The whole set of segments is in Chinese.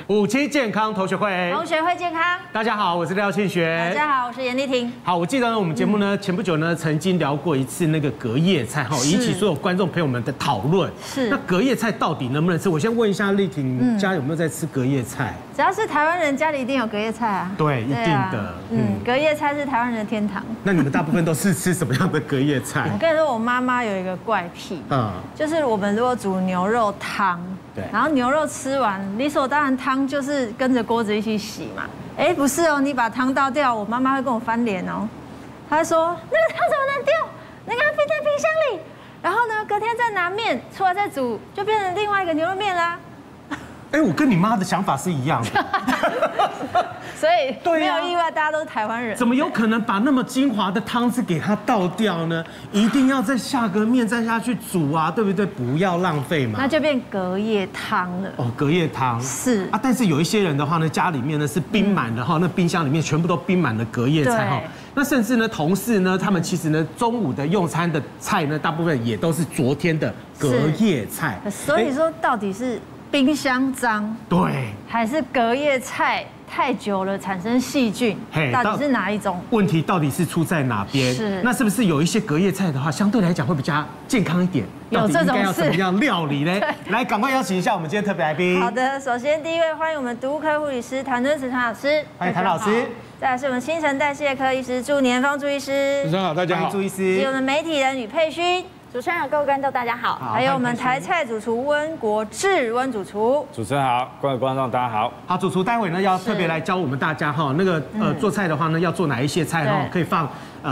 57健康同学会， 同学会健康。 大家好，我是廖庆学。 大家好，我是严丽婷。 好，我记得呢，我们节目呢前不久呢曾经聊过一次那个隔夜菜哈，引起所有观众朋友们的讨论。 是。 那隔夜菜到底能不能吃？我先问一下丽婷，家有没有在吃隔夜菜？ 只要是台湾人，家里一定有隔夜菜啊。 对，一定的。 隔夜菜是台湾人的天堂。 那你们大部分都是吃什么样的隔夜菜？ 我跟你说，我妈妈有一个怪癖，就是我们如果煮牛肉汤。对，然后牛肉吃完，理所当然汤就是跟着锅子一起洗嘛。哎，不是哦，你把汤倒掉，我妈妈会跟我翻脸哦。她会说那个汤怎么能丢？那个要冰在冰箱里。然后呢，隔天再拿面出来再煮，就变成另外一个牛肉面啦。 哎，我跟你妈的想法是一样的。 所以没有意外，大家都是台湾人。 怎么有可能把那么精华的汤汁给它倒掉呢？一定要再下个面再下去煮啊，对不对？不要浪费嘛。 那就变隔夜汤了。 哦，隔夜汤是啊，但是有一些人的话呢，家里面呢是冰满的哈，那冰箱里面全部都冰满了隔夜菜哈。那甚至呢，同事呢，他们其实呢，中午的用餐的菜呢，大部分也都是昨天的隔夜菜。 所以说，到底是冰箱脏， 对， 还是隔夜菜太久了产生细菌？到底是哪一种？ 问题到底是出在哪边？ 是， 那是不是有一些隔夜菜的话，相对来讲会比较健康一点？ 有这种事？ 应该要怎么样料理呢？来，赶快邀请一下我们今天特别来宾。 好的，首先第一位欢迎我们毒物科护理师谭敦慈谭老师， 欢迎谭老师。 再来是我们新陈代谢科医师朱年芳朱医师， 主持人好，大家好， 朱医师。 以及我们媒体人吕佩勋。 主持人好，各位观众大家好。 还有我们台菜主厨温国志温主厨。 主持人好，各位观众大家好。 好，主厨待会呢要特别来教我们大家哈，那个做菜的话呢要做哪一些菜哈，可以放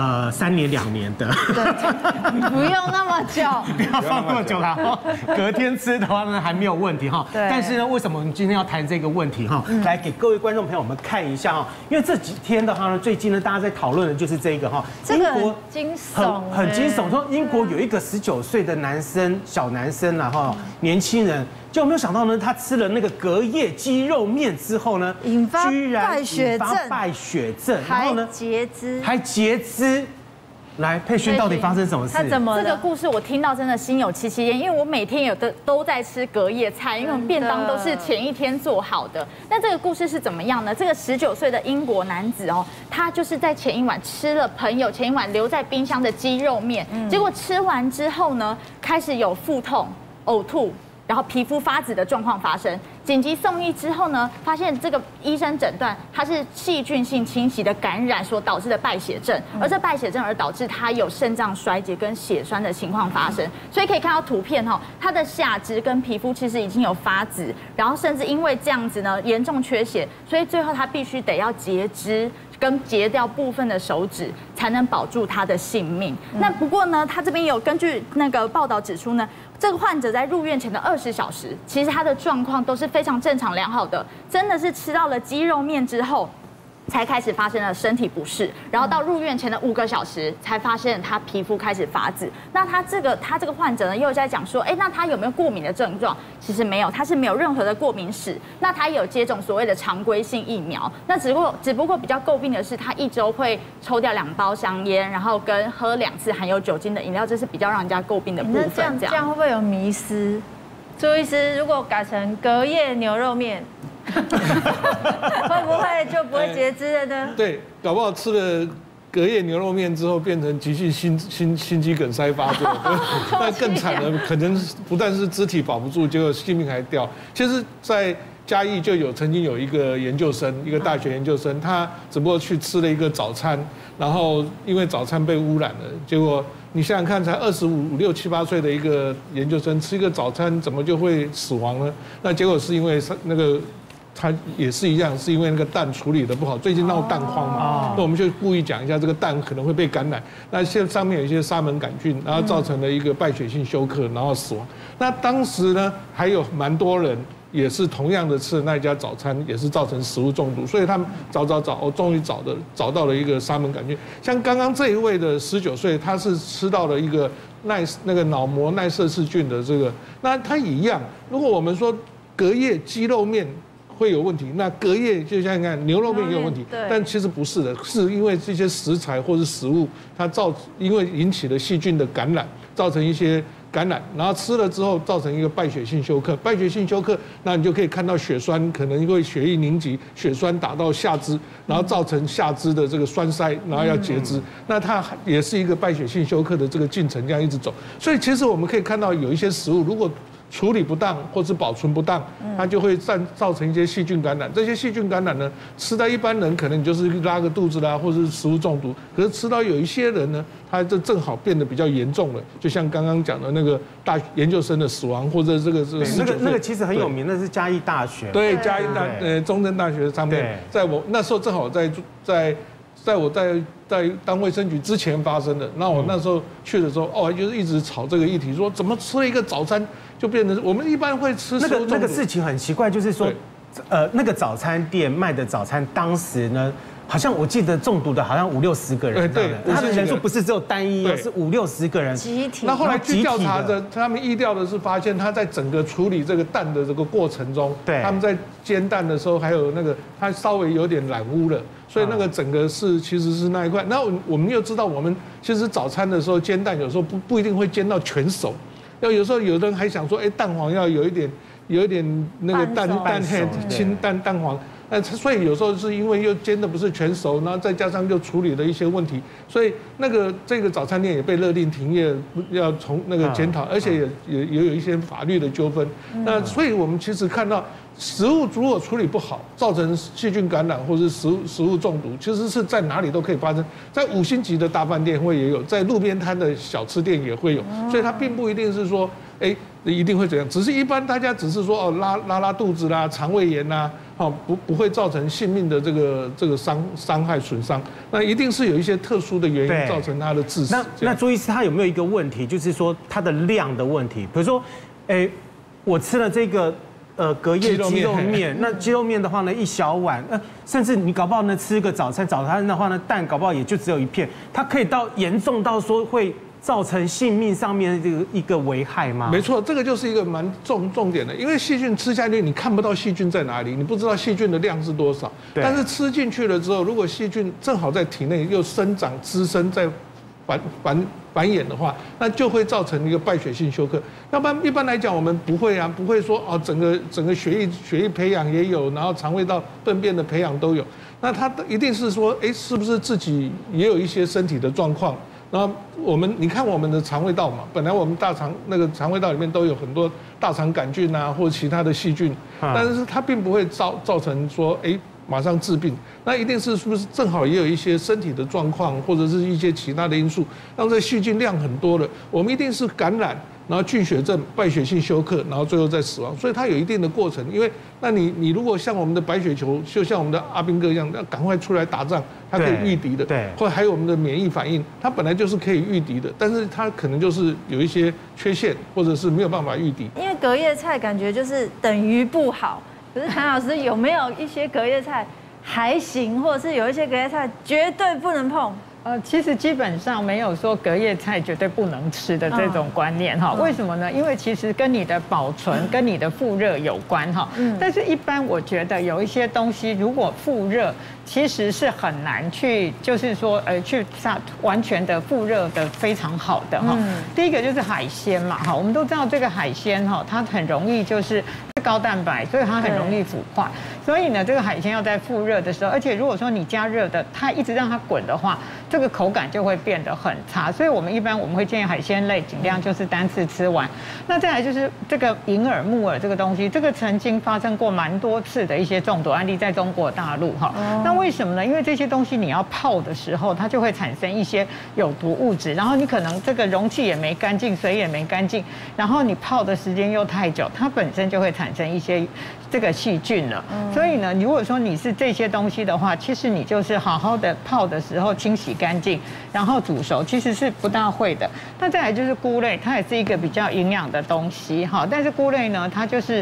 3年2年的。 对，不用那么久， 不要放那么久啦。隔天吃的话呢还没有问题哈。对。但是呢，为什么我们今天要谈这个问题哈？来给各位观众朋友们看一下哈，因为这几天的话呢，最近呢大家在讨论的就是这个哈， 英国惊悚， 很惊悚，说英国有一个19岁的男生，小男生啦哈，年轻人，就没有想到呢，他吃了那个隔夜鸡肉面之后呢，居然引发败血症，然后呢还截肢。来，佩勋到底发生什么事？ 他怎么？这个故事我听到真的心有戚戚焉，因为我每天都在吃隔夜菜，因为我们便当都是前一天做好的。那这个故事是怎么样呢？这个19岁的英国男子哦，他就是在前一晚吃了朋友前一晚留在冰箱的鸡肉面，结果吃完之后呢，开始有腹痛、呕吐。然后皮肤发紫的状况发生，紧急送医之后呢，发现这个医生诊断他是细菌性侵袭的感染所导致的败血症，而这败血症而导致他有肾脏衰竭跟血栓的情况发生，所以可以看到图片哈，他的下肢跟皮肤其实已经有发紫，然后甚至因为这样子呢严重缺血，所以最后他必须得要截肢。跟截掉部分的手指，才能保住他的性命。那不过呢，他这边有根据那个报道指出呢，这个患者在入院前的20小时，其实他的状况都是非常正常良好的，真的是吃到了鸡肉面之后。才开始发生了身体不适，然后到入院前的5个小时才发现他皮肤开始发紫。那他这个患者呢，又在讲说，那他有没有过敏的症状？其实没有，他是没有任何的过敏史。那他有接种所谓的常规性疫苗。那只不过比较诟病的是，他1周会抽掉2包香烟，然后跟喝2次含有酒精的饮料，这是比较让人家诟病的部分。 这样会不会有迷思？朱医师，如果改成隔夜牛肉面？会不会就不会截肢了呢？ 对，搞不好吃了隔夜牛肉面之后，变成急性心肌梗塞发作。那更惨的，可能不但是肢体保不住，结果性命还掉。其实，在嘉义就曾经有一个研究生，一个大学研究生，他只不过去吃了一个早餐，然后因为早餐被污染了，结果你想想看，才25、6、7、8岁的一个研究生吃一个早餐，怎么就会死亡呢？那结果是因为那个。它也是一样，是因为那个蛋处理的不好，最近闹蛋荒嘛，那我们就故意讲一下这个蛋可能会被感染，那现在上面有一些沙门杆菌，然后造成了一个败血性休克，然后死亡。那当时呢，还有蛮多人也是同样的吃的那一家早餐，也是造成食物中毒，所以他们找，终于找到了一个沙门杆菌。像刚刚这一位的19岁，他是吃到了一个那个脑膜耐色氏菌的这个，那他一样，如果我们说隔夜鸡肉面。会有问题，那隔夜就像你看牛肉面也有问题，但其实不是的，是因为这些食材或是食物，它因为引起了细菌的感染，造成一些感染，然后吃了之后造成一个败血性休克。败血性休克，那你就可以看到血栓可能因为血液凝集，血栓打到下肢，然后造成下肢的这个栓塞，然后要截肢。那它也是一个败血性休克的这个进程，这样一直走。所以其实我们可以看到有一些食物，如果处理不当或是保存不当，它就会造成一些细菌感染。这些细菌感染呢，吃到一般人可能你就是拉个肚子啦，或者是食物中毒。可是吃到有一些人呢，他就正好变得比较严重了，就像刚刚讲的那个研究生的死亡，或者这个那个其实很有名，那是嘉义大学。 对，嘉义中正大学上面，在我那时候正好在我在当卫生局之前发生的。那我那时候去的时候，就是一直吵这个议题，说怎么吃了一个早餐就变成我们一般会吃那个事情很奇怪，就是说，那个早餐店卖的早餐，当时呢，好像我记得中毒的好像50-60个人，对，他的人数不是只有单一，是50-60个人集体。 那后来去调查的，他们疫调的是发现他在整个处理这个蛋的这个过程中，他们在煎蛋的时候，还有那个他稍微有点染污了。所以那个整个其实是那一块。那我们又知道，我们其实早餐的时候煎蛋有时候不一定会煎到全熟，有时候有的人还想说，蛋黄要有一点那个蛋黑清蛋黄。所以有时候是因为又煎的不是全熟，然后再加上又处理了一些问题，所以这个早餐店也被勒令停业，要从那个检讨，而且也有一些法律的纠纷。那所以我们其实看到，食物如果处理不好，造成细菌感染或是食物中毒，其实是在哪里都可以发生，在5星级的大饭店也有，在路边摊的小吃店也会有，所以它并不一定是说，一定会怎样，只是一般大家只是说拉肚子啦、肠胃炎啦，不会造成性命的这个伤害损伤，那一定是有一些特殊的原因造成它的致死。 那朱医师他有没有一个问题，就是说它的量的问题？比如说，我吃了这个隔夜鸡肉面，那鸡肉面的话呢，1小碗，甚至你搞不好呢吃个早餐的话呢，蛋搞不好也就只有1片，它可以严重到说会造成性命上面的这个一个危害吗？ 没错，这个就是一个蛮重点的，因为细菌吃下去，你看不到细菌在哪里，你不知道细菌的量是多少。但是吃进去了之后，如果细菌正好在体内又生长滋生在繁衍的话，那就会造成一个败血性休克。要不然一般来讲，我们不会说整个血液培养也有，然后肠胃道粪便的培养都有。那他一定是说，是不是自己也有一些身体的状况？然后你看我们的肠胃道嘛，本来我们肠胃道里面都有很多大肠杆菌啊，或者其他的细菌，但是它并不会造成说马上致病，那一定是不是正好也有一些身体的状况，或者是一些其他的因素，让这细菌量很多了，我们一定是感染，然后菌血症、败血性休克，然后最后再死亡，所以它有一定的过程。因为那你如果像我们的白血球，就像我们的阿兵哥一样，要赶快出来打仗，它可以御敌的，对，或者还有我们的免疫反应，它本来就是可以御敌的，但是它可能就是有一些缺陷，或者是没有办法御敌。 因为隔夜菜感觉就是等于不好。可是谭老师有没有一些隔夜菜还行，或者是有一些隔夜菜绝对不能碰？ 其实基本上没有说隔夜菜绝对不能吃的这种观念哈。为什么呢？因为其实跟你的保存、跟你的复热有关哈。但是一般我觉得有一些东西，如果复热，其实是很难去，就是说去完全的复热的非常好的哈。第一个就是海鲜嘛哈，我们都知道这个海鲜哈，它很容易就是高蛋白，所以它很容易腐坏。所以呢，这个海鲜要在复热的时候，而且如果说你加热的，它一直让它滚的话，这个口感就会变得很差。所以我们会建议海鲜类尽量就是单次吃完。那再来就是这个银耳、木耳这个东西，这个曾经发生过蛮多次的一些中毒案例在中国大陆哈。那为什么呢？因为这些东西你要泡的时候，它就会产生一些有毒物质，然后你可能这个容器也没干净，水也没干净，然后你泡的时间又太久，它本身就会产生一些这个细菌了。所以呢，如果说你是这些东西的话，其实你就是好好的泡的时候清洗干净，然后煮熟，其实是不大会的。那再来就是菇类，它也是一个比较营养的东西哈。但是菇类呢，它就是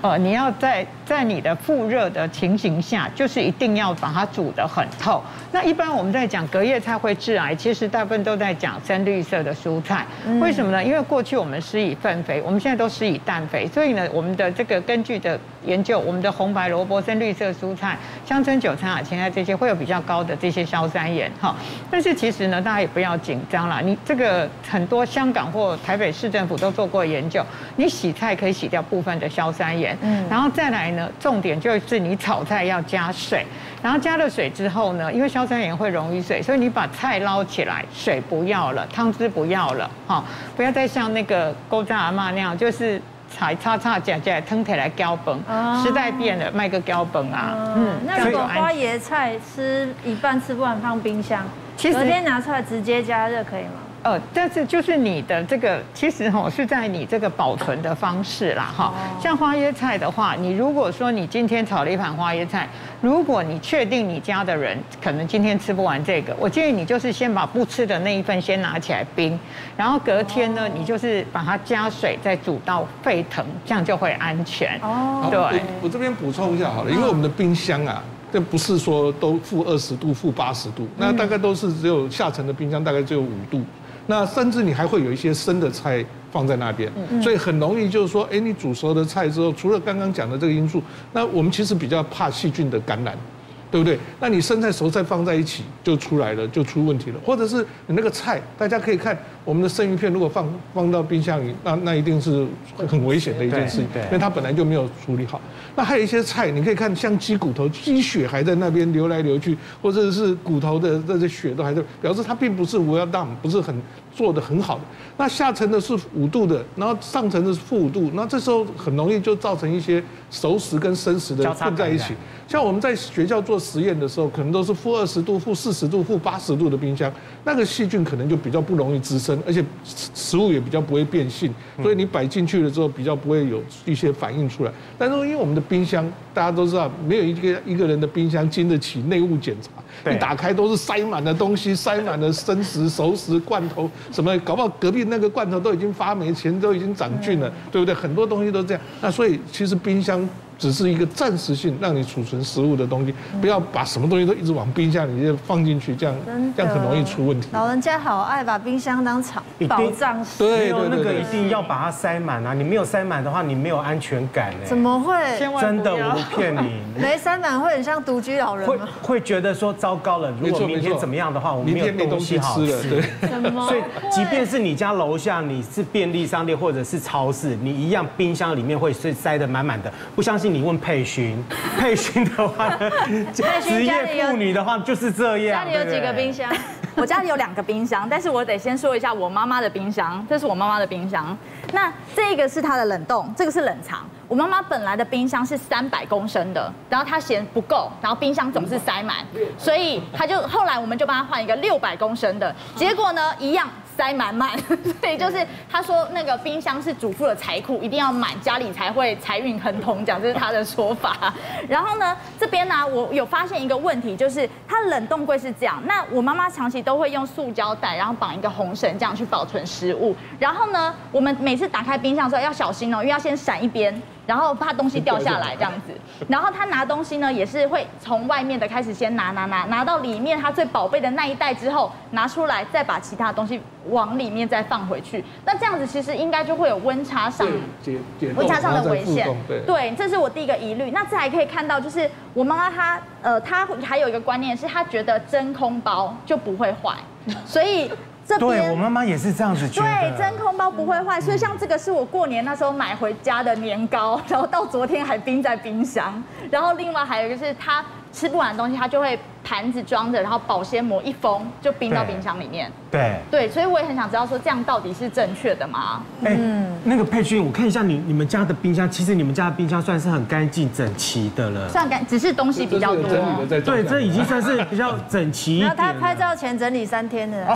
你要在你的复热的情形下，就是一定要把它煮得很透。那一般我们在讲隔夜菜会致癌，其实大部分都在讲深绿色的蔬菜。为什么呢？因为过去我们施以粪肥，我们现在都施以氮肥，所以呢，我们的这个根据的研究，我们的红白萝卜、深绿色蔬菜、香椿、韭菜、芹菜这些会有比较高的这些硝酸盐哈。但是其实呢，大家也不要紧张啦，你这个很多香港或台北市政府都做过研究，你洗菜可以洗掉部分的硝酸盐。然后再来呢，重点就是你炒菜要加水，然后加了水之后呢，因为硝酸盐会溶于水，所以你把菜捞起来，水不要了，汤汁不要了，哈，不要再像那个勾炸阿嬷那样，就是菜叉夹汤起来浇崩，时代变了，卖个浇崩啊， 那如果花椰菜吃一半吃不完放冰箱，隔天拿出来直接加热可以吗？ 但是就是你的这个，其实是在你这个保存的方式啦，哈。像花椰菜的话，你如果说你今天炒了一盘花椰菜，如果你确定你家的人可能今天吃不完这个，我建议你就是先把不吃的那一份先拿起来冰，然后隔天呢，你就是把它加水再煮到沸腾，这样就会安全。对， 我这边补充一下好了，因为我们的冰箱啊。这不是说都负20度、负80度，那大概都是只有下层的冰箱大概只有5度，那甚至你还会有一些生的菜放在那边，所以很容易就是说，你煮熟的菜之后，除了刚刚讲的这个因素，那我们其实比较怕细菌的感染。对不对？那你生菜熟菜放在一起就出来了，就出问题了。或者是你那个菜，大家可以看我们的生鱼片，如果放到冰箱里，那一定是很危险的一件事情，因为它本来就没有处理好。那还有一些菜，你可以看像鸡骨头、鸡血还在那边流来流去，或者是骨头的这些血都还在，表示它并不是well done，不是很做得很好的。那下层的是5度的，然后上层的是负5度，那这时候很容易就造成一些熟食跟生食的混在一起。像我们在学校做实验的时候，可能都是负20度、负40度、负80度的冰箱，那个细菌可能就比较不容易滋生，而且食物也比较不会变性，所以你摆进去了之后比较不会有一些反应出来。但是因为我们的冰箱，大家都知道，没有一个人的冰箱经得起内务检查，一打开都是塞满了东西，塞满了生食、熟食、罐头什么，搞不好隔壁那个罐头都已经发霉，钱都已经长菌了，对不对？很多东西都这样。那所以其实冰箱只是一个暂时性让你储存食物的东西，不要把什么东西都一直往冰箱里放进去，这样很容易出问题。 老人家好爱把冰箱当宝藏室， 对，那个一定要把它塞满啊！你没有塞满的话，你没有安全感怎么会？ 真的，我不骗你。 没塞满会很像独居老人吗？ 会觉得说糟糕了，如果明天怎么样的话，我们没有东西好吃。 对， 所以即便是你家楼下你是便利商店或者是超市，你一样冰箱里面会塞得满满的。不相信你问佩勋，佩勋的话呢，职业妇女的话就是这样。 家里有几个冰箱？ 我家里有2个冰箱，但是我得先说一下我妈妈的冰箱，这是我妈妈的冰箱。那这个是她的冷冻，这个是冷藏。我妈妈本来的冰箱是300公升的，然后她嫌不够，然后冰箱总是塞满，所以后来我们就帮她换一个600公升的，结果呢一样塞满满，所以就是她说那个冰箱是主妇的财库，一定要满，家里才会财运亨通，这是她的说法。然后呢，这边呢我有发现一个问题，就是它冷冻柜是这样，那我妈妈长期都会用塑胶袋，然后绑一个红绳这样去保存食物。然后呢，我们每次打开冰箱的时候要小心哦，因为要先闪一边。然后怕东西掉下来这样子，然后他拿东西呢也是会从外面的开始先拿到里面他最宝贝的那一袋之后拿出来，再把其他东西往里面再放回去。那这样子其实应该就会有温差上的危险。对，这是我第一个疑虑。那这还可以看到，就是我妈妈她还有一个观念是，她觉得真空包就不会坏，所以。 对我妈妈也是这样子觉得， 对，真空包不会坏，所以像这个是我过年那时候买回家的年糕，然后到昨天还冰在冰箱。然后另外还有一个就是他吃不完的东西，他就会盘子装着，然后保鲜膜一封就冰到冰箱里面。对，所以我也很想知道说这样到底是正确的吗？ 那个佩君，我看一下你们家的冰箱，其实你们家的冰箱算是很干净整齐的了， 算干，只是东西比较多。 对，这已经算是比较整齐一点。 他拍照前整理3天的。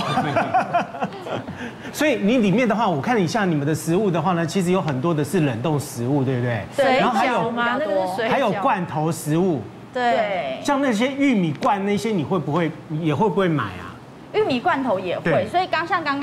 所以你里面的话，我看一下你们的食物的话呢，其实有很多的是冷冻食物，对不对？ 对， 然后还有嘛，那个是水饺， 还有罐头食物。 对， 像那些玉米罐那些，你会不会买啊？ 玉米罐头也会，所以刚刚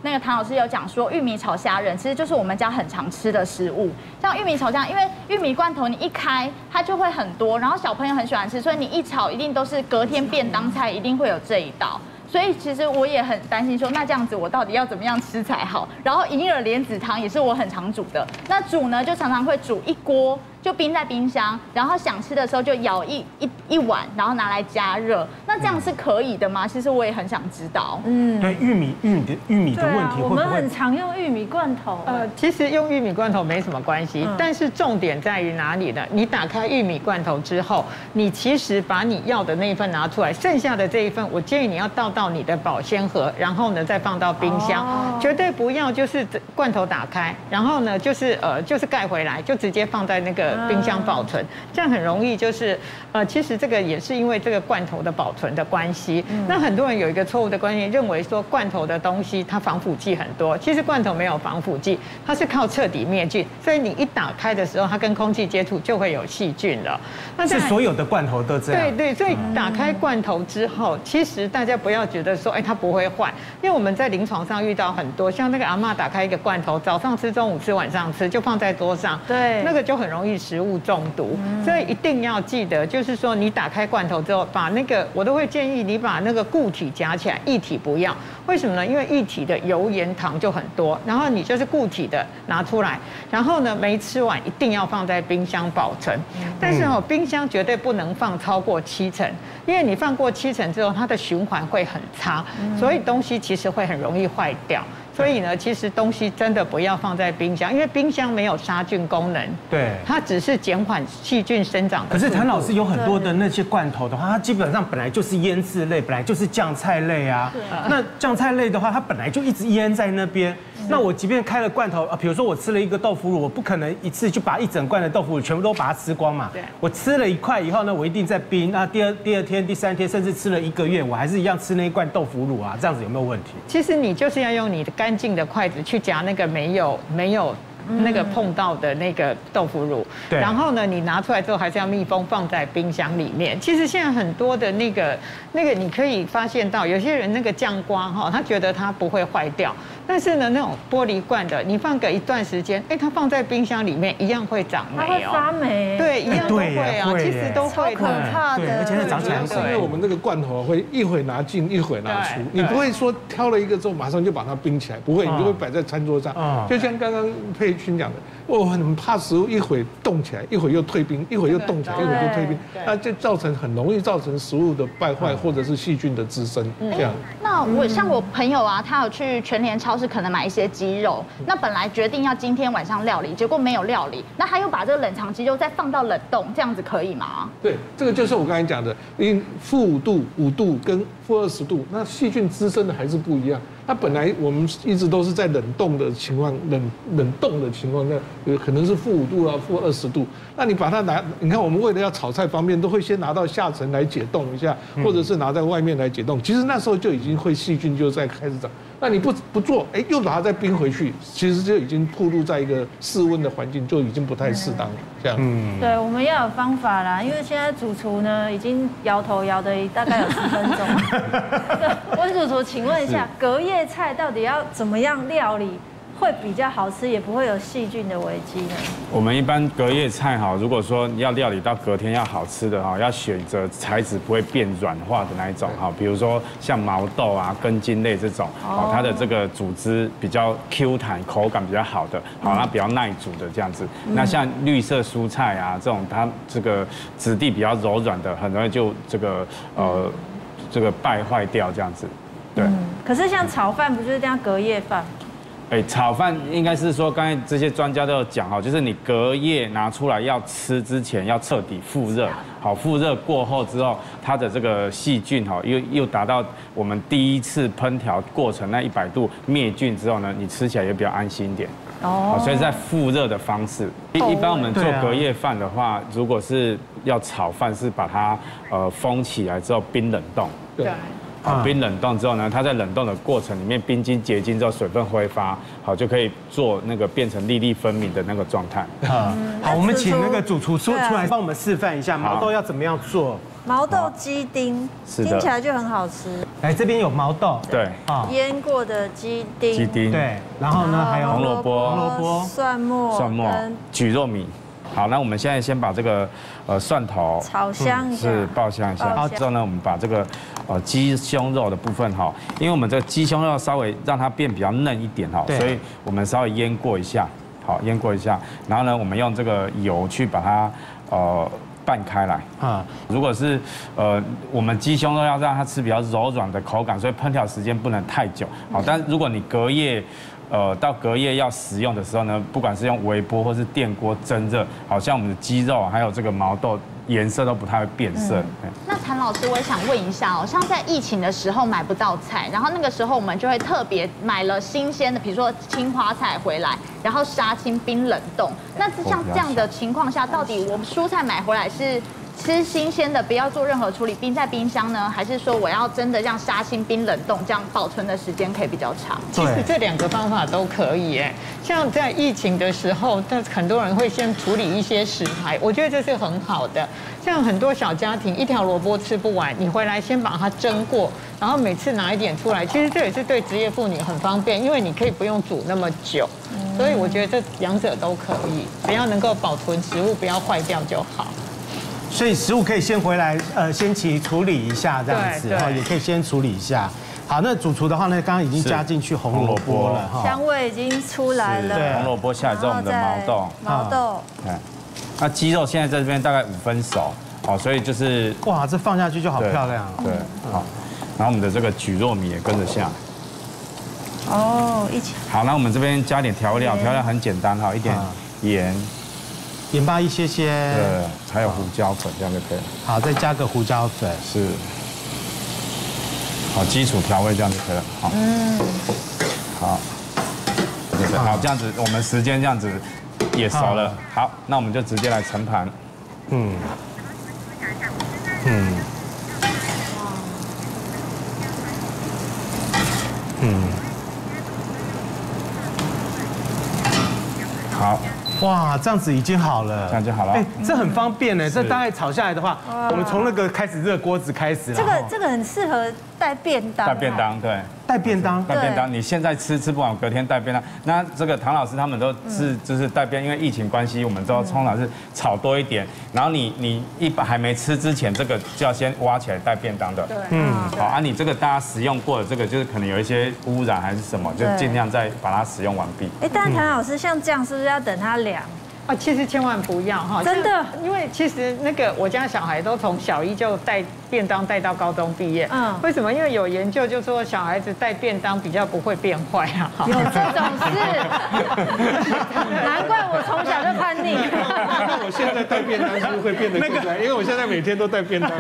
那个唐老师有讲说，玉米炒虾仁其实就是我们家很常吃的食物。像玉米炒虾，因为玉米罐头你一开它就会很多，然后小朋友很喜欢吃，所以你一炒一定都是隔天便当菜，一定会有这一道。所以其实我也很担心说，那这样子我到底要怎么样吃才好？然后银耳莲子汤也是我很常煮的，那煮呢就常常会煮一锅。就冰在冰箱，然后想吃的时候就舀一碗，然后拿来加热。那这样是可以的吗？其实我也很想知道。 对，玉米的问题， 我们很常用玉米罐头。 其实用玉米罐头没什么关系，但是重点在于哪里呢？你打开玉米罐头之后，你其实把你要的那一份拿出来，剩下的这一份，我建议你要倒到你的保鲜盒，然后呢再放到冰箱，绝对不要就是罐头打开，然后呢就是盖回来，就直接放在那个冰箱保存，这样很容易就是其实这个也是因为这个罐头的保存的关系。那很多人有一个错误的观念，认为说罐头的东西它防腐剂很多，其实罐头没有防腐剂，它是靠彻底灭菌，所以你一打开的时候，它跟空气接触就会有细菌了。 那是所有的罐头都这样？ 对，所以打开罐头之后，其实大家不要觉得说，它不会坏，因为我们在临床上遇到很多，像那个阿嬷打开一个罐头，早上吃、中午吃、晚上吃，就放在桌上， 对， 那个就很容易食物中毒，所以一定要记得，就是说你打开罐头之后，把那个我都会建议你把那个固体夹起来，液体不要。为什么呢？因为液体的油盐糖就很多，然后你就是固体的拿出来，然后呢没吃完一定要放在冰箱保存。但是冰箱绝对不能放超过70%，因为你放过70%之后，它的循环会很差，所以东西其实会很容易坏掉。所以呢，其实东西真的不要放在冰箱，因为冰箱没有杀菌功能， 对， 它只是减缓细菌生长的。 可是谭老师有很多的那些罐头的话，它基本上本来就是腌制类，本来就是酱菜类啊。那酱菜类的话，它本来就一直腌在那边。那我即便开了罐头，比如说我吃了一个豆腐乳，我不可能一次就把一整罐的豆腐乳全部都把它吃光嘛。对，我吃了一块以后呢，我一定在冰。那第二天、第3天，甚至吃了1个月，我还是一样吃那一罐豆腐乳啊，这样子有没有问题？ 其实你就是要用你的干净的筷子去夹那个没有那个碰到的那个豆腐乳，然后呢，你拿出来之后还是要密封放在冰箱里面。其实现在很多的那个你可以发现到，有些人那个酱瓜哈，他觉得它不会坏掉，但是呢，那种玻璃罐的，你放个一段时间，它放在冰箱里面一样会长霉哦， 它会发霉， 对，一样都会啊，其实都会可怕的， 而且它长起来是因为我们那个罐头会一会拿进，一会拿出，你不会说挑了一个之后马上就把它冰起来，不会，你就会摆在餐桌上，就像刚刚佩君讲的。我很怕食物一会冻起来，一会又退冰，一会又冻起来，一会又退冰，那就很容易造成食物的败坏或者是细菌的滋生。这样。 那像我朋友啊，他有去全联超市可能买一些鸡肉，那本来决定要今天晚上料理，结果没有料理，那他又把这个冷藏鸡肉再放到冷冻，这样子可以吗？对， 这个就是我刚才讲的，因为-5度、5度跟-20度，那细菌滋生的还是不一样。它本来我们一直都是在冷冻的情况，冷冻的情况，那有可能是-5度啊、-20度。那你把它你看我们为了要炒菜方便，都会先拿到下层来解冻一下，或者是拿在外面来解冻。其实那时候就已经会细菌就在开始长。那你不做，又把它再冰回去，其实就已经暴露在一个室温的环境，就已经不太适当了。这样。 对，我们要有方法啦，因为现在主厨呢已经摇头摇的大概有10分钟。温主厨，请问一下，隔夜菜到底要怎么样料理会比较好吃，也不会有细菌的危机呢？ 我们一般隔夜菜哈，如果说要料理到隔天要好吃的哈，要选择材质不会变软化的那一种哈，比如说像毛豆啊、根茎类这种，它的这个组织比较 Q 弹，口感比较好的，好，它比较耐煮的这样子。那像绿色蔬菜啊这种，它这个质地比较柔软的，很容易就这个败坏掉这样子。对。 可是像炒饭不就是这样隔夜饭？ 炒饭应该是说，刚才这些专家都有讲哈，就是你隔夜拿出来要吃之前要彻底复热，好，复热过后之后，它的这个细菌哈又达到我们第一次烹调过程那100度灭菌之后呢，你吃起来也比较安心一点。所以在复热的方式，一般我们做隔夜饭的话，如果是要炒饭，是把它封起来之后冰冷冻。 对。 冰冷冻之后呢，它在冷冻的过程里面，冰晶结晶之后水分挥发，好就可以做那个变成粒粒分明的那个状态。 好，我们请那个主厨出来帮我们示范一下毛豆要怎么样做。 毛豆鸡丁，听起来就很好吃。 来，这边有毛豆， 对， 腌过的鸡丁， 对，然后呢还有红萝卜、蒜末、 蒟蒻米。好，那我们现在先把这个蒜头炒香一下， 是爆香一下。好，之后呢，我们把这个鸡胸肉的部分哈，因为我们这个鸡胸肉稍微让它变比较嫩一点哈，所以我们稍微腌过一下，好，腌过一下，然后呢，我们用这个油去把它拌开来啊。如果是我们鸡胸肉要让它吃比较柔软的口感，所以烹调时间不能太久。好，但如果你隔夜到隔夜要食用的时候呢，不管是用微波或是电锅蒸热，好像我们的鸡肉还有这个毛豆颜色都不太会变色。 那谭老师，我也想问一下哦，像在疫情的时候买不到菜，然后那个时候我们就会特别买了新鲜的，比如说青花菜回来，然后杀青冰冷冻。那像这样的情况下，到底我们蔬菜买回来是吃新鲜的，不要做任何处理，冰在冰箱呢，还是说我要真的让杀青冰冷冻，这样保存的时间可以比较长？ 其实这2个方法都可以哎。像在疫情的时候，但很多人会先处理一些食材，我觉得这是很好的。像很多小家庭，1条萝卜吃不完，你回来先把它蒸过，然后每次拿一点出来，其实这也是对职业妇女很方便，因为你可以不用煮那么久。所以我觉得这2者都可以，只要能够保存食物不要坏掉就好。 所以食物可以先回来，先处理一下这样子，也可以先处理一下。好，那主厨的话呢，刚刚已经加进去红萝卜了， 香味已经出来了。 对，红萝卜下来之后，我们的毛豆， 对，那鸡肉现在在这边大概5分熟，好，所以就是哇，这放下去就好漂亮。 对，好，然后我们的这个蒟蒻米也跟着下。 哦，一起。 好，那我们这边加点调料，调料很简单哈，一点盐。 盐巴一些， 对，还有胡椒粉，这样就可以了。 好，再加个胡椒粉， 是。好，基础调味这样就可以了。好，好，好，这样子，我们时间这样子也熟了。好，那我们就直接来盛盘。好。 哇，这样子已经好了， 这样就好了。 这很方便呢。这大概炒下来的话，我们从那个开始热锅子开始。 这个很适合带便当。 带便当，对。 带便当。 带便当，你现在吃不完，隔天带便当。那这个唐老师他们都是就是带便，因为疫情关系，我们都通常是炒多一点。然后你还没吃之前，这个就要先挖起来带便当的。 对。 好啊，你这个大家食用过的这个，就是可能有一些污染还是什么，就尽量再把它使用完毕。 但是谭老师像这样是不是要等它凉？ 其实千万不要哈， 真的， 因为其实那个我家小孩都从小1就带便当带到高中毕业。为什么？因为有研究就说小孩子带便当比较不会变坏啊。 有这种事，难怪我从小就叛逆。 我现在带便当是不是会变得更乖？因为我现在每天都带便当。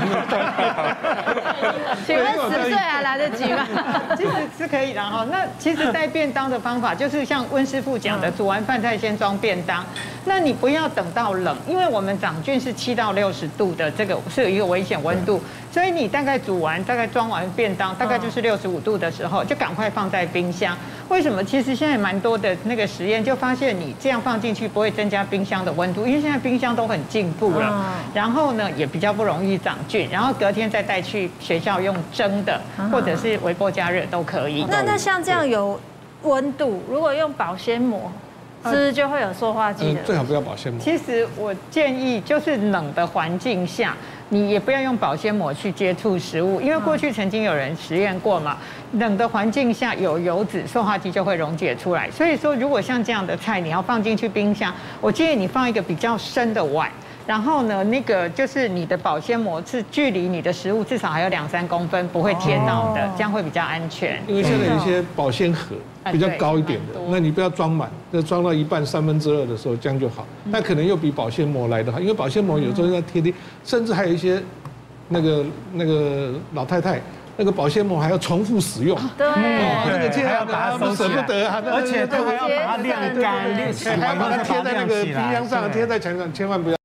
请问10岁还来得及吗？ 其实是可以的哈。那其实带便当的方法就是像温师傅讲的，煮完饭菜先装便当。那你不要等到冷，因为我们长菌是7到60度的，这个是有一个危险温度，所以你大概煮完，大概装完便当，大概就是65度的时候，就赶快放在冰箱。为什么？其实现在蛮多的那个实验就发现，你这样放进去不会增加冰箱的温度，因为现在冰箱都很进步了，然后呢也比较不容易长菌，然后隔天再带去学校用蒸的，或者是微波加热都可以。 那像这样有温度，如果用保鲜膜。是不是就会有塑化剂的？ 最好不要保鲜膜。 其实我建议就是冷的环境下，你也不要用保鲜膜去接触食物，因为过去曾经有人实验过嘛，冷的环境下有油脂，塑化剂就会溶解出来。所以说，如果像这样的菜，你要放进去冰箱，我建议你放一个比较深的碗。然后呢，那个就是你的保鲜膜是距离你的食物至少还有2-3公分，不会贴到的，这样会比较安全。 因为现在有一些保鲜盒比较高一点的，那你不要装满，那装到一半2/3的时候，这样就好。那可能又比保鲜膜来得好，因为保鲜膜有时候要贴，甚至还有一些那个老太太。那个保鲜膜还要重复使用， 对， 那个这样把它舍不得啊， 而且它还要把它晾干，洗完把它贴在那个冰箱上，贴在墙上，千万不要。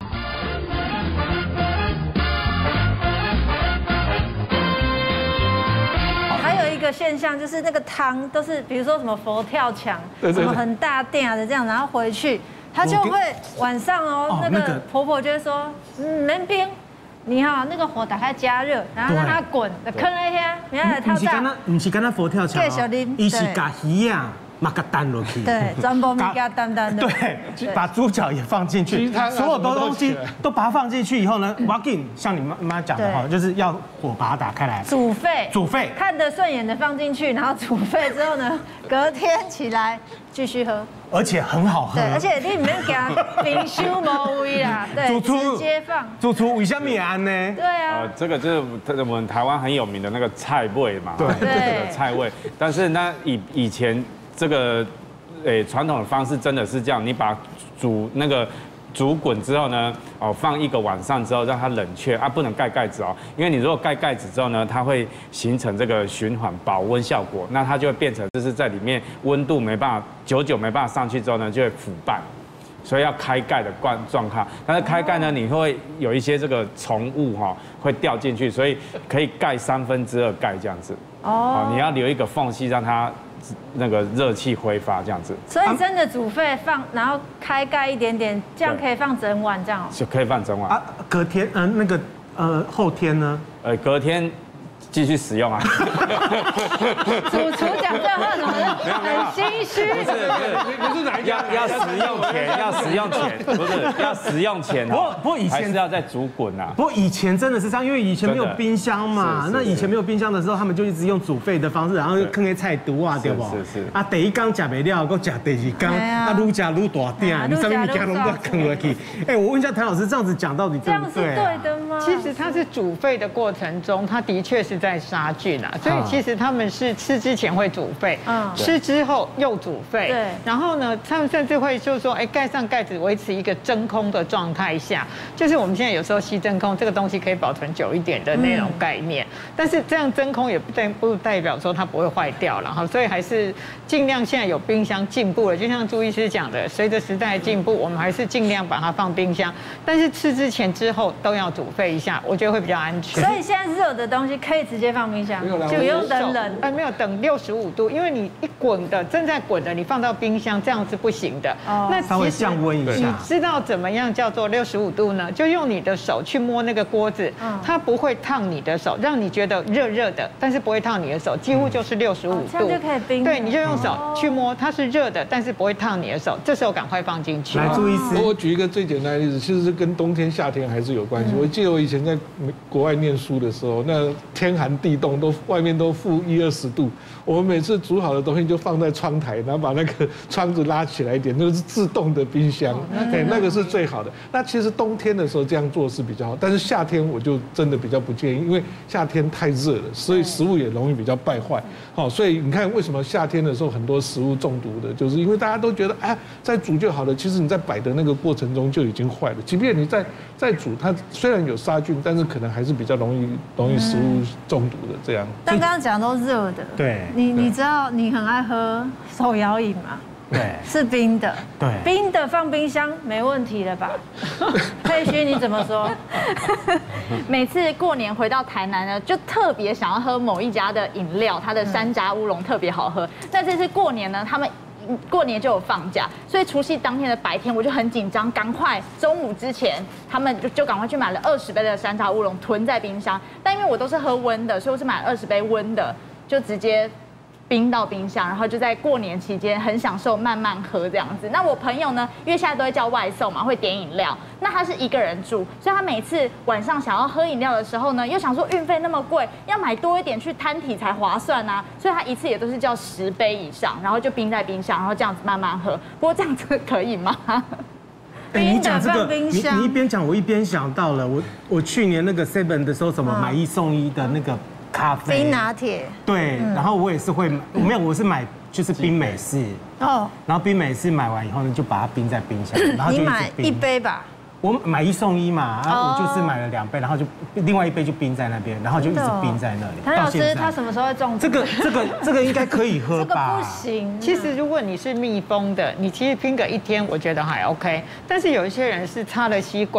个现象，就是那个汤都是，比如说什么佛跳墙，什么很大店的这样，然后回去，他就会晚上哦，那个婆婆就会说，门边。你好，那个火打开加热，然后让它滚，坑了一下，你看它炸。 不是跟他佛跳墙哦，伊是把鱼啊，把它蛋落去。 对，全部给它蛋的。 对，把猪脚也放进去，所有的东西都把它放进去以后呢，我要给你像你妈讲的哈，就是要火把它打开来。 煮沸，看得顺眼的放进去，然后煮沸之后呢，隔天起来继续喝。 而且很好喝， 对，而且你免给它冰箱无味啦，对，直接放。 主厨为什么也安呢？ 对啊， 这个就是我们台湾很有名的那个菜味嘛， 对， 这个菜味。但是呢，以前这个传统的方式真的是这样，你把煮滚之后呢，放1个晚上之后让它冷却啊，不能盖盖子哦，因为你如果盖盖子之后呢，它会形成这个循环保温效果，那它就会变成就是在里面温度没办法久没办法上去之后呢，就会腐败，所以要开盖的状况。但是开盖呢，你会有一些这个虫物会掉进去，所以可以盖2/3盖这样子。哦，你要留一个缝隙让它。那个热气挥发这样子， 所以真的煮沸放，然后开盖一点点，这样可以放整晚这样哦。 就可以放整晚啊。 隔天后天呢？ 隔天继续使用啊。 主厨讲这话怎么很心虚？ 不是哪一家？要使用前，不是要使用前。不过以前还是要再煮滚啊。 不过以前真的是这样，因为以前没有冰箱嘛。那以前没有冰箱的时候，他们就一直用煮沸的方式，然后坑些菜毒啊，对不？ 是。 啊，第一缸吃没了，够吃第二缸，啊，愈吃愈大点，你上面加拢都坑下去。我问一下谭老师，这样子讲到底对不对？ 这样是对的吗？ 其实它是煮沸的过程中，它的确是在杀菌啊，所以其实他们是吃之前会煮沸，吃之后又煮沸， 对。 然后呢，他们甚至会就是说，盖上盖子，维持一个真空的状态下，就是我们现在有时候吸真空，这个东西可以保存久一点的那种概念。但是这样真空也不代表说它不会坏掉了哈，所以还是尽量现在有冰箱进步了，就像朱医师讲的，随着时代进步，我们还是尽量把它放冰箱，但是吃之前之后都要煮沸一下，我觉得会比较安全。 所以现在热的东西可以直接放冰箱，就不用等冷。 没有等65度，因为你一滚的正在滚的，你放到冰箱这样是不行的。 那稍微降温一下。 你知道怎么样叫做65度呢？就用你的手去摸那个锅子，它不会烫你的手，让你觉得热热的，但是不会烫你的手，几乎就是65度。 这样就可以冰。 对，你就用手去摸，它是热的，但是不会烫你的手，这时候赶快放进去。 来，注意思。 我举一个最简单的例子，其实是跟冬天夏天还是有关系。我记得我以前在国外念书的时候，那天寒地冻，外面都-20度，我们每次煮好的东西就放在窗台，然后把那个窗子拉起来一点，那个是自动的冰箱，那个是最好的。那其实冬天的时候这样做是比较好，但是夏天我就真的比较不建议，因为夏天太热了，所以食物也容易比较败坏。好，所以你看为什么夏天的时候很多食物中毒的，就是因为大家都觉得再煮就好了，其实你在摆的那个过程中就已经坏了。即便你再煮，它虽然有杀菌，但是可能还是比较容易食物中毒的这样。 但刚刚讲都热的， 对， 你知道你很爱喝手摇饮吗？ 对， 是冰的， 对， 冰的放冰箱没问题了吧？佩勋你怎么说？ 每次过年回到台南呢，就特别想要喝某一家的饮料，它的山楂乌龙特别好喝。那这次过年呢，他们过年就有放假，所以除夕当天的白天我就很紧张，赶快中午之前他们就赶快去买了20杯的山楂乌龙囤在冰箱。但因为我都是喝温的，所以我是买了20杯温的，就直接冰到冰箱，然后就在过年期间很享受慢慢喝这样子。那我朋友呢，因为现在都会叫外送嘛，会点饮料。那他是一个人住，所以他每次晚上想要喝饮料的时候呢，又想说运费那么贵，要买多一点去摊体才划算啊。所以他一次也都是叫10杯以上，然后就冰在冰箱，然后这样子慢慢喝。不过这样子可以吗？ 你讲这个，你一边讲我一边想到了，我去年那个 Seven 的时候，什么买1送1的那个咖啡冰拿铁， 对，然后我也是会，没有，我是买就是冰美式哦，然后冰美式买完以后呢，就把它冰在冰箱，然后就你买1杯吧。 我买1送1嘛，然后我就是买了2杯，然后就另外1杯就冰在那边，然后就一直冰在那里。 谭老师他什么时候会中毒？这个应该可以喝吧？ 这个不行。 其实如果你是密封的，你其实冰个1天，我觉得还 OK。但是有一些人是插了吸管，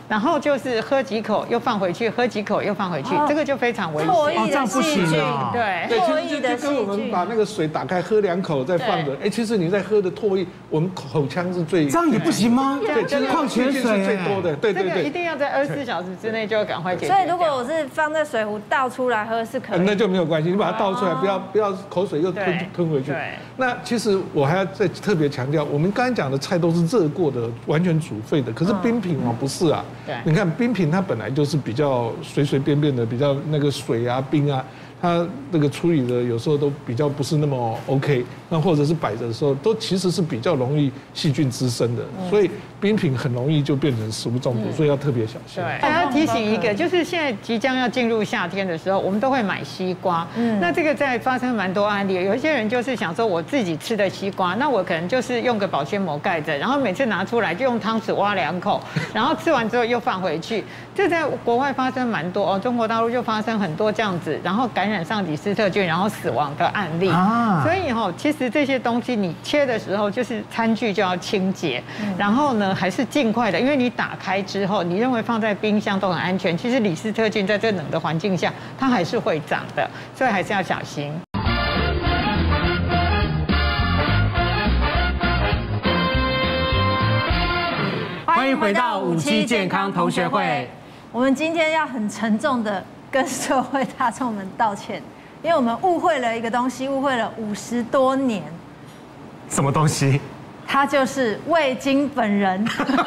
然后就是喝几口又放回去，喝几口又放回去，这个就非常危险。 唾液的细菌， 对， 其实就跟我们把那个水打开喝2口再放着，其实你在喝的唾液，我们口腔是最这样也不行吗？ 对，其实矿泉水是最多的，对。 这个一定要在24小时之内就要赶快解决。 所以如果我是放在水壶倒出来喝是可以， 那就没有关系，你把它倒出来，不要口水又吞回去。 对。 那其实我还要再特别强调，我们刚才讲的菜都是热过的，完全煮沸的，可是冰品不是啊。对。你看冰品它本来就是比较随随便便的，比较那个水啊冰啊。它那个处理的有时候都比较不是那么 OK， 那或者是摆着的时候都其实是比较容易细菌滋生的，所以冰品很容易就变成食物中毒，所以要特别小心。 对，还要提醒一个，就是现在即将要进入夏天的时候，我们都会买西瓜。那这个在发生蛮多案例，有一些人就是想说我自己吃的西瓜，那我可能就是用个保鲜膜盖着，然后每次拿出来就用汤匙挖2口，然后吃完之后又放回去。这在国外发生蛮多哦，中国大陆就发生很多这样子，然后感染上李斯特菌然后死亡的案例。所以其实这些东西你切的时候就是餐具就要清洁，然后呢还是尽快的，因为你打开之后你认为放在冰箱都很安全，其实李斯特菌在这冷的环境下它还是会长的，所以还是要小心。 欢迎回到57健康同学会。 我们今天要很沉重的跟社会大众们道歉，因为我们误会了一个东西，误会了50多年。 什么东西？ 他就是味精本人。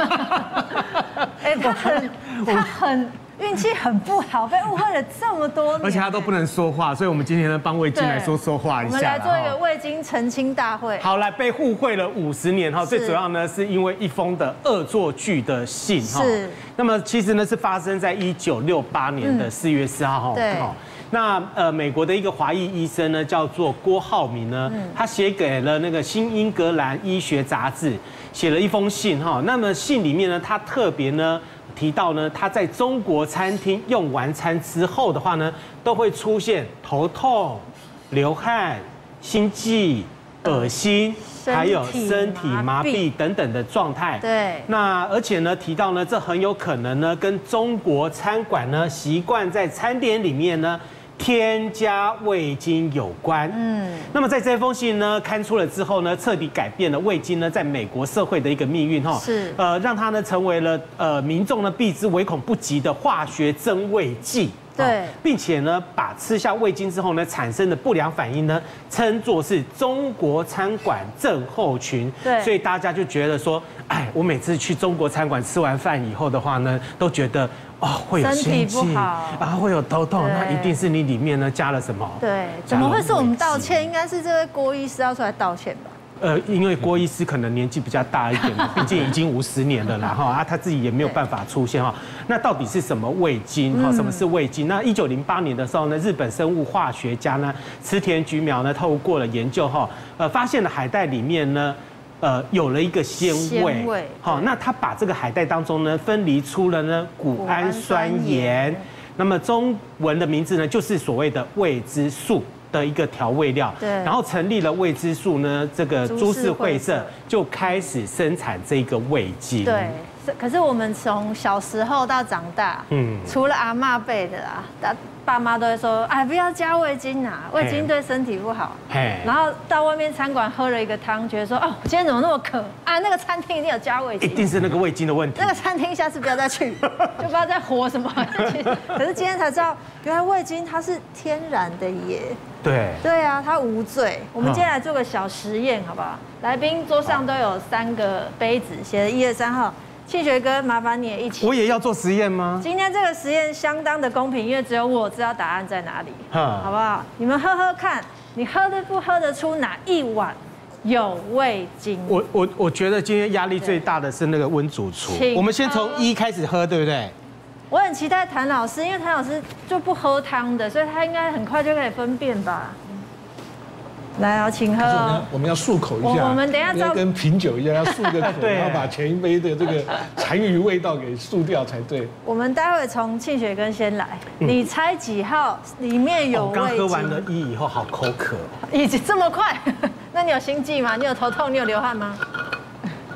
他很运气很不好，被误会了这么多年， 而且他都不能说话，所以我们今天呢帮味精来说话一下。 我们来做一个味精澄清大会。 好，来被互惠了50年哈，最主要呢是因为一封的恶作剧的信哈。是。那么其实呢是发生在1968年的4月4号哈。对。那美国的一个华裔医生呢叫做郭浩明呢，他写给了那个新英格兰医学杂志，写了一封信哈。那么信里面呢，他特别呢提到呢，他在中国餐厅用完餐之后的话呢，都会出现头痛、流汗、心悸、恶心，还有身体麻痹等等的状态。对。那而且呢，提到呢，这很有可能呢，跟中国餐馆呢习惯在餐点里面呢添加味精有关。那么在这封信呢刊出了之后呢，彻底改变了味精呢在美国社会的一个命运哈。是。让它呢成为了民众呢避之唯恐不及的化学增味剂。对，并且呢，把吃下味精之后呢产生的不良反应呢，称作是中国餐馆症候群。对，所以大家就觉得说，哎，我每次去中国餐馆吃完饭以后的话呢，都觉得会有心悸啊，会有头痛，那一定是你里面呢加了什么？对， 怎么会是我们道歉？应该是这位郭医师要出来道歉吧？ 因为郭医师可能年纪比较大一点，毕竟已经50年了啦哈，他自己也没有办法出现哈。那到底是什么味精哈？什么是味精？那1908年的时候呢，日本生物化学家呢池田菊苗呢透过了研究哈，发现了海带里面呢有了一个鲜味。好，那他把这个海带当中呢分离出了呢谷氨酸盐，那么中文的名字呢就是所谓的味之素的一个调味料，对，然后成立了味之素呢，这个株式会社就开始生产这个味精。对， 可是我们从小时候到长大，除了阿嬷辈的啊，爸妈都会说，哎，不要加味精啊，味精对身体不好。然后到外面餐馆喝了一个汤，觉得说，哦，今天怎么那么渴啊？那个餐厅一定有加味精， 一定是那个味精的问题。 那个餐厅下次不要再去，就不知道在活什么。可是今天才知道，原来味精它是天然的耶。对啊，它无罪。我们今天来做个小实验，好不好？来宾桌上都有3个杯子，写了1、2、3号。庆学哥，麻烦你也一起。 我也要做实验吗？ 今天这个实验相当的公平，因为只有我知道答案在哪里，好不好？你们喝喝看，你喝得出哪一碗有味精？ 我觉得今天压力最大的是那个温主厨。我们先从1开始喝，对不对？ 我很期待谭老师，因为谭老师就不喝汤的，所以他应该很快就可以分辨吧。来，请喝。 我们要漱口一下。 我们等一下跟品酒一样，要漱个口，然后把前一杯的这个残余味道给漱掉才对。 我们待会从庆雪根先来，你猜几号里面有味精？ 刚喝完了1以后，好口渴。 已经这么快？那你有心悸吗？你有头痛？你有流汗吗？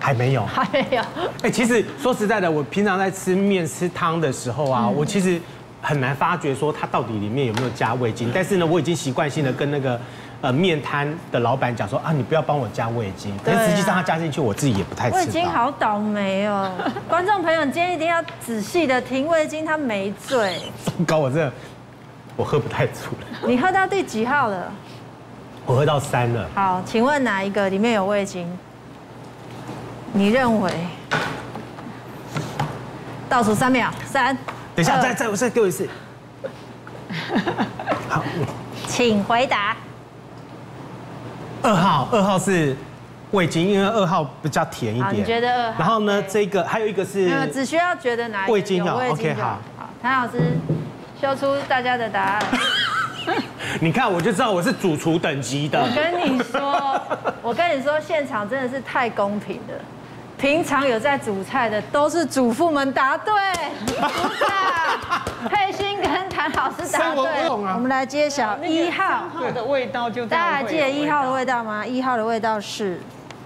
还没有。 哎， 其实说实在的，我平常在吃面吃汤的时候啊，我其实很难发觉说它到底里面有没有加味精。但是呢，我已经习惯性的跟那个面摊的老板讲说啊，你不要帮我加味精。但实际上他加进去，我自己也不太吃到。 味精好倒霉哦，观众朋友，你今天一定要仔细的听，味精它没醉。 糟糕，我喝不太出来。 你喝到第几号了？ 我喝到3了。 好，请问哪一个里面有味精？你认为？倒数3秒，3。等一下，再给我一次。好， 请回答。 2号是味精，因为2号比较甜一点。 你觉得2号？ 然后呢，这个还有一个是， 只需要觉得哪一个味精好 ，OK 好。好，谭老师秀出大家的答案。 你看，我就知道我是主厨等级的。 我跟你说，现场真的是太公平了。平常有在煮菜的都是主妇们答对，佩欣跟谭老师答对。我们来揭晓1号的味道就大家还记得1号的味道吗？1号的味道是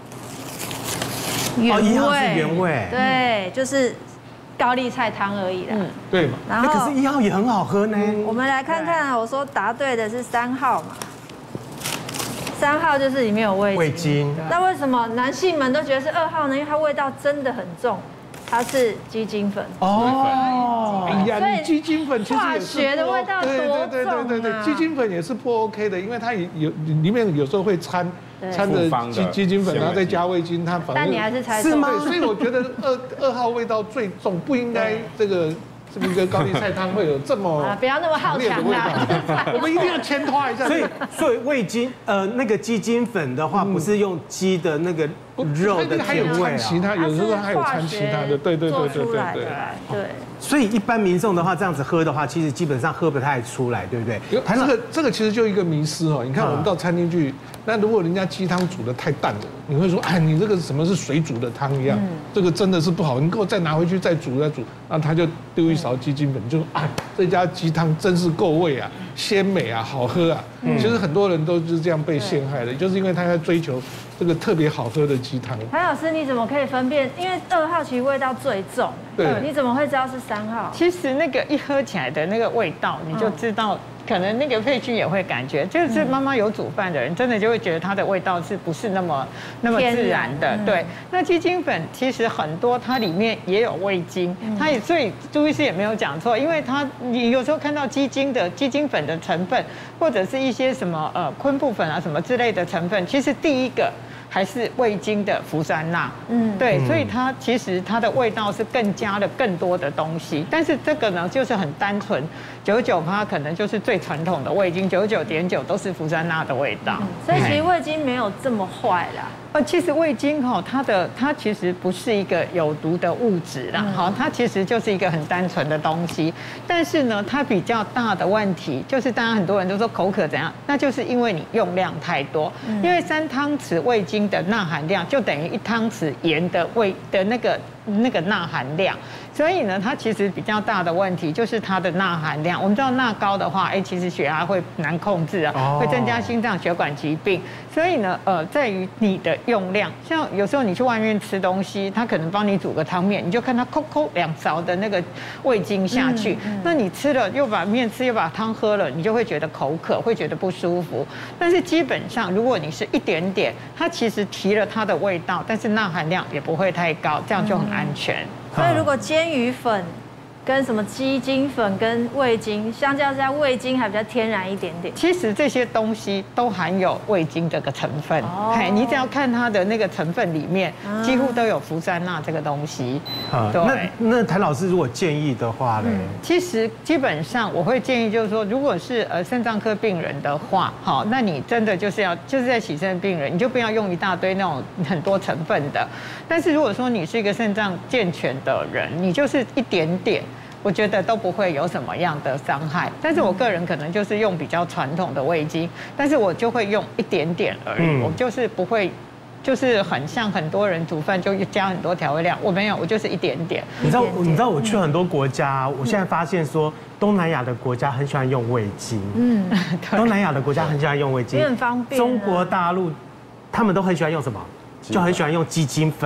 原味。1号是原味。 对，就是高丽菜汤而已啦。 对嘛？ 然后可是1号也很好喝呢。 我们来看看，我说答对的是3号嘛。3号就是里面有味精，那为什么男性们都觉得是2号呢？因为它味道真的很重，它是鸡精粉。 哦，哎呀，你鸡精粉其实化学的味道多重啊！ 鸡精粉也是不 OK 的，因为它里面有时候会掺着鸡精粉，然后再加味精，它反正。 但你还是猜是吗？所以我觉得2号味道最重，不应该这个高丽菜汤会有这么不要那么好强啦，我们一定要牵拖一下。 所以味精那个鸡精粉的话，不是用鸡的那个肉的甜味啊， 有时候还有掺其他的，对。 所以一般民众的话，这样子喝的话，其实基本上喝不太出来，对不对？ 这个其实就一个迷思哦。你看我们到餐厅去，那如果人家鸡汤煮得太淡了，你会说，哎，你这个什么是水煮的汤一样，这个真的是不好，你给我再拿回去再煮，然后他就丢一勺鸡精粉，就说，哎，这家鸡汤真是够味啊，鲜美啊，好喝啊。其实很多人都是这样被陷害的，就是因为他在追求这个特别好喝的鸡汤。 谭老师，你怎么可以分辨？因为2号其实味道最重，对，你怎么会知道是3号？ 其实那个一喝起来的那个味道，你就知道。可能那个佩君也会感觉，就是妈妈有煮饭的人，真的就会觉得它的味道是不是那么自然的？对。那鸡精粉其实很多，它里面也有味精，所以朱医师也没有讲错，因为你有时候看到鸡精粉的成分，或者是一些什么昆布粉啊什么之类的成分，其实第一个还是味精的呋酸钠，对，所以它其实它的味道是更加了更多的东西，但是这个呢就是很单纯，99%可能就是最传统的味精，99.9%都是呋酸钠的味道， 所以其实味精没有这么坏啦。 其实味精它其实不是一个有毒的物质啦，它其实就是一个很单纯的东西。但是呢，它比较大的问题就是，当然很多人都说口渴怎样，那就是因为你用量太多。因为3汤匙味精的钠含量就等于1汤匙盐的那个钠含量。所以呢，它其实比较大的问题就是它的钠含量。我们知道钠高的话，其实血压会难控制啊，会增加心脏血管疾病。所以呢，在于你的用量。像有时候你去外面吃东西，他可能帮你煮个汤面，你就看他扣2勺的那个味精下去，那你吃了又把面吃又把汤喝了，你就会觉得口渴，会觉得不舒服。但是基本上，如果你是一点点，它其实提了它的味道，但是钠含量也不会太高，这样就很安全。 所以如果煎鱼粉跟什么鸡精粉跟味精，相较之下味精还比较天然一点点。 其实这些东西都含有味精这个成分，你只要看它的那个成分里面，几乎都有呋酸钠这个东西。 对。那谭老师如果建议的话呢？ 其实基本上我会建议就是说，如果是肾脏科病人的话，好，那你真的就是在洗肾病人，你就不要用一大堆那种很多成分的。但是如果说你是一个肾脏健全的人，你就是一点点。我觉得都不会有什么样的伤害，但是我个人可能就是用比较传统的味精，但是我就会用一点点而已，我就是不会，就是很像很多人煮饭就加很多调味料，我没有，我就是一点点。 你知道我去很多国家，我现在发现说东南亚的国家很喜欢用味精，东南亚的国家很喜欢用味精， 很方便。 中国大陆他们都很喜欢用什么？就很喜欢用鸡精粉。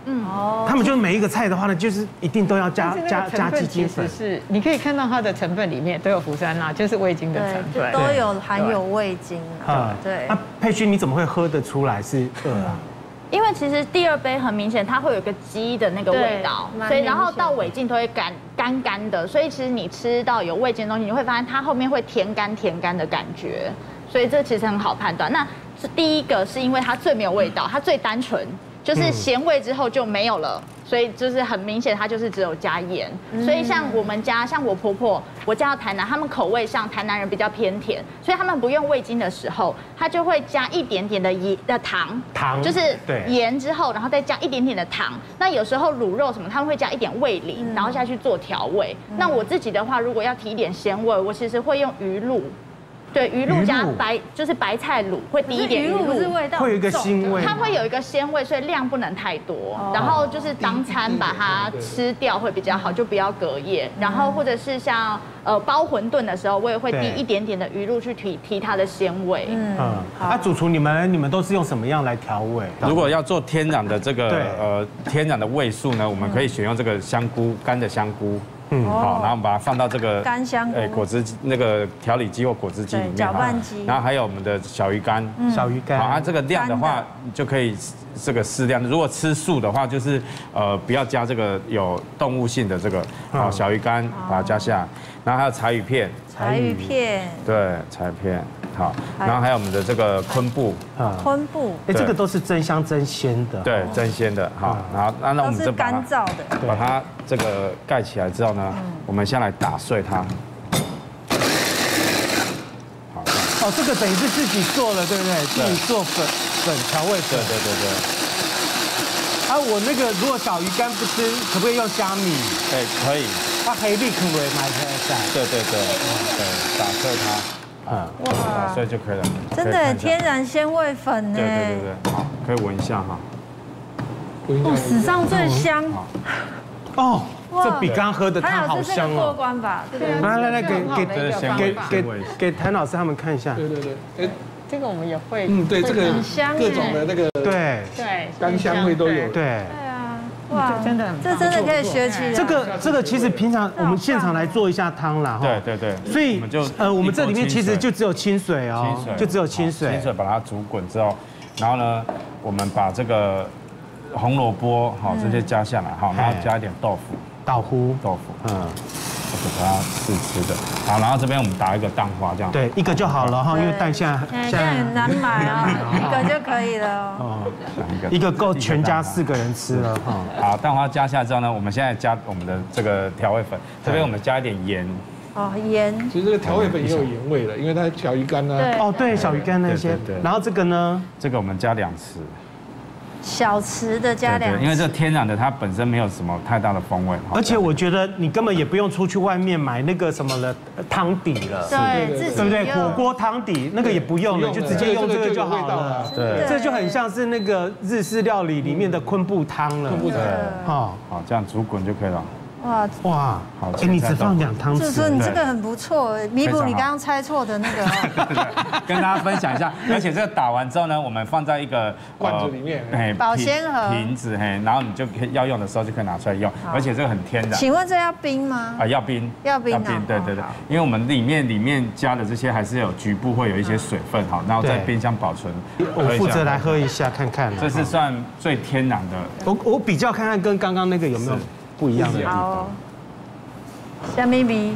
他们就是每一个菜的话呢，就是一定都要加鸡精粉。 是，你可以看到它的成分里面都有呋酸钠，就是味精的成分， 都有含有味精啊。对。 那佩勋你怎么会喝得出来是饿啊？ 因为其实第二杯很明显，它会有一个鸡的那个味道，所以然后到尾劲都会干的，所以其实你吃到有味精的东西，你会发现它后面会甜干的感觉，所以这其实很好判断。那是第一个是因为它最没有味道，它最单纯，就是咸味之后就没有了。所以就是很明显，它就是只有加盐。所以像我们家，像我婆婆，我家到台南，他们口味上台南人比较偏甜，所以他们不用味精的时候，他就会加一点点的糖，就是盐之后，然后再加一点点的糖。那有时候卤肉什么，他们会加一点味淋，然后下去做调味。那我自己的话，如果要提一点鲜味，我其实会用鱼露。对，鱼露加就是白菜卤，会滴一点鱼露， 是味道会有一个腥味， 它会有一个鲜味，所以量不能太多。然后就是当餐把它吃掉会比较好，就不要隔夜。然后或者是像包馄饨的时候，我也会滴一点点的鱼露去提它的鲜味。 主厨你们都是用什么样来调味？ 如果要做天然的这个天然的味素呢，我们可以选用这个香菇，干的香菇。好，然后把它放到这个干香菇果汁那个调理机或果汁机里面， 搅拌机。 然后还有我们的小鱼干，好，它这个量的话，你就可以这个适量。如果吃素的话，就是不要加这个有动物性的这个好小鱼干，把它加下，然后还有柴鱼片，对，柴鱼片。好，然后还有我们的这个昆布， 这个都是增香增鲜的， 对，增鲜的。好，然后那我们就干燥的， 把它这个盖起来之后呢，我们先来打碎它。 好，这个等于是自己做了，对不对？自己做粉调味粉。对。我那个如果小鱼干不吃，可不可以用虾米？ 对，可以。 它黑粒可不可以买起来？ 对，打碎它。哇，所以就可以了。 真的天然鲜味粉呢。 对，好，可以闻一下哈。 史上最香。 哦，这比刚刚喝的汤好香哦。 过关吧？对。 来，给谭老师他们看一下。 对。这个我们也会。 对，这个很香， 各种的那个对干香味都有。 对。 哇，真的可以学起来。 这个其实平常我们现场来做一下汤啦， 对。 所以我们这里面其实就只有清水哦，就只有清水。 清水把它煮滚之后，然后呢，我们把这个红萝卜好这些加下来，好，然后加一点豆腐，就是把它试吃的。好，然后这边我们打一个蛋花这样。 对，一个就好了哈，因为蛋现在很难买啊，一个就可以了。 一个够全家4个人吃了哈。 好，蛋花加下之后呢，我们现在加我们的这个调味粉，这边我们加一点盐。 盐。 其实这个调味粉也有盐味的，因为它小鱼干呢。 对，小鱼干那些。然后这个呢？ 这个我们加2匙。 小匙的加2匙， 因为这天然的，它本身没有什么太大的风味。 而且我觉得你根本也不用出去外面买那个什么的汤底了， 对不对？ 火锅汤底那个也不用了，就直接用这个就好了。 对， 这就很像是那个日式料理里面的昆布汤了。 好，这样煮滚就可以了。 哇，好，你只放2汤匙， 就是说你这个很不错，弥补你刚刚猜错的那个。 跟大家分享一下，而且这个打完之后呢，我们放在一个罐子里面， 保鲜盒瓶子，然后你就可以要用的时候就可以拿出来用，而且这个很天然。 请问这要冰吗？ 要冰，对，因为我们里面加的这些还是有局部会有一些水分，好，然后在冰箱保存。 我负责来喝一下看看， 这是算最天然的。 我比较看看跟刚刚那个有没有不一样的地方。 虾米味。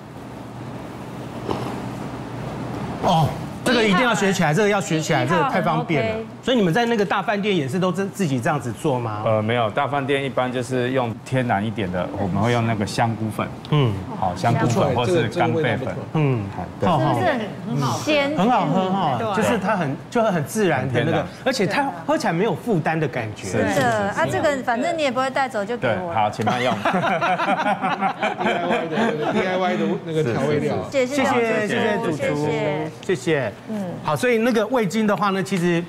这个一定要学起来，这个要学起来，这个太方便了。所以你们在那个大饭店也是都自己这样子做吗？ 没有，大饭店一般就是用天然一点的，我们会用那个香菇粉，好，香菇粉或是干贝粉， 对，是不是很好鲜？ 很好喝哈，就是它很自然的那个，而且它喝起来没有负担的感觉。 真的这个反正你也不会带走，就给我。 好，请慢用。 DIY 的那个调味料， 谢谢主厨，谢谢。好，所以那个味精的话呢，其实